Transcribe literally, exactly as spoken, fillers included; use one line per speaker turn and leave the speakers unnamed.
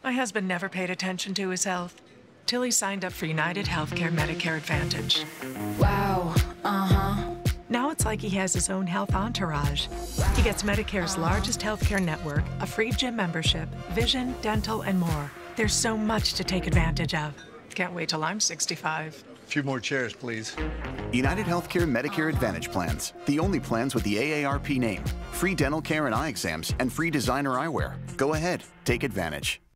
My husband never paid attention to his health till he signed up for United Healthcare Medicare Advantage.
Wow, uh-huh.
Now it's like he has his own health entourage. He gets Medicare's
uh-huh.
largest healthcare network, a free gym membership, vision, dental, and more. There's so much to take advantage of. Can't wait till I'm sixty-five.
A few more chairs, please.
United Healthcare Medicare Advantage plans. The only plans with the A A R P name. Free dental care and eye exams and free designer eyewear. Go ahead, take advantage.